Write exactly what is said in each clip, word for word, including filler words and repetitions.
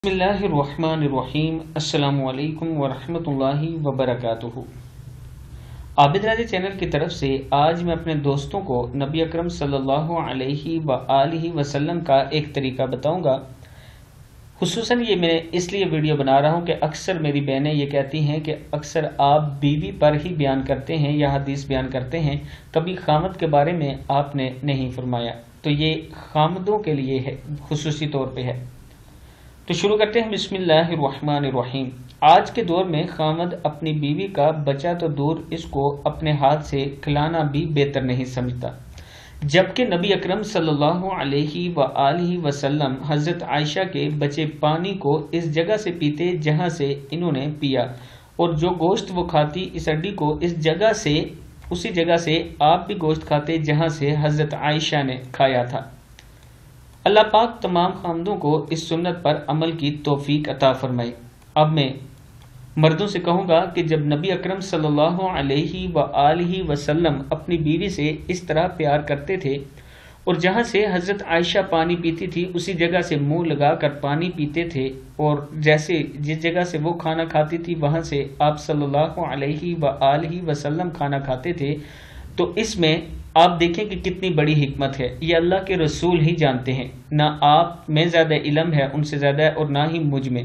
बिस्मिल्लाहिर्रहमानिर्रहीम। अस्सलामु अलैकुम वरहमतुल्लाहि वबरकातुहू। आबिद राजी चैनल की तरफ से आज मैं अपने दोस्तों को नबी अकरम सल्लल्लाहु अलैहि वआलिहि वसल्लम का एक तरीका बताऊंगा। खुसूसन ये मैं इसलिए वीडियो बना रहा हूँ कि अक्सर मेरी बहनें ये कहती हैं कि अक्सर आप बीवी पर ही बयान करते हैं या हदीस बयान करते हैं, कभी खामद के बारे में आपने नहीं फरमाया। तो ये खामदों के लिए है, खुसूसी तौर पे है। तो शुरू करते हैं। बिस्मिल्लाहिर्रहमानिर्रहीम। आज के दौर में खामद अपनी बीवी का बच्चा तो दूर, इसको अपने हाथ से खिलाना भी बेहतर नहीं समझता, जबकि नबी अकरम सल्लल्लाहु अलैहि वआलिहि वसल्लम हजरत आयशा के बचे पानी को इस जगह से पीते जहां से इन्होंने पिया, और जो गोश्त वो खाती इस हड्डी को इस जगह से उसी जगह से आप भी गोश्त खाते जहां से हजरत आयशा ने खाया था। अल्लाह पाक तमाम खामदों को इस सुन्नत पर अमल की तौफीक अता फरमाए। अब मैं मर्दों से कहूँगा कि जब नबी अकरम सल्लल्लाहु अलैहि वआलिहि वसल्लम अपनी बीवी से इस तरह प्यार करते थे और जहाँ से हज़रत आयशा पानी पीती थी उसी जगह से मुंह लगाकर पानी पीते थे, और जैसे जिस जगह से वो खाना खाती थी वहाँ से आप सल्लल्लाहु अलैहि वआलिहि वसल्लम खाना खाते थे, तो इसमें आप देखें कि कितनी बड़ी हिकमत है। ये अल्लाह के रसूल ही जानते हैं, ना आप में ज़्यादा इल्म है उनसे ज़्यादा और ना ही मुझ में।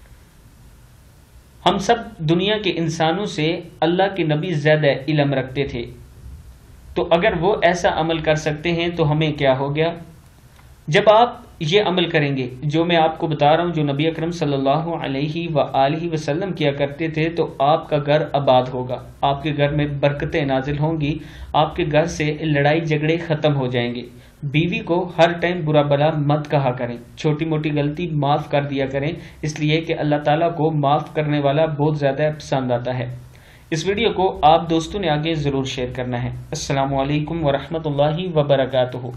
हम सब दुनिया के इंसानों से अल्लाह के नबी ज़्यादा इल्म रखते थे, तो अगर वो ऐसा अमल कर सकते हैं तो हमें क्या हो गया। जब आप ये अमल करेंगे जो मैं आपको बता रहा हूँ, जो नबी अकरम सल्लल्लाहु अलैहि वआलिहि वसल्लम किया करते थे, तो आपका घर आबाद होगा, आपके घर में बरकतें नाजिल होंगी, आपके घर से लड़ाई झगड़े ख़त्म हो जाएंगे। बीवी को हर टाइम बुरा भला मत कहा करें, छोटी मोटी गलती माफ़ कर दिया करें, इसलिए कि अल्लाह ताला को माफ़ करने वाला बहुत ज़्यादा पसंद आता है। इस वीडियो को आप दोस्तों ने आगे ज़रूर शेयर करना है। अस्सलामु अलैकुम वरहमतुल्लाहि वबरकातुहू।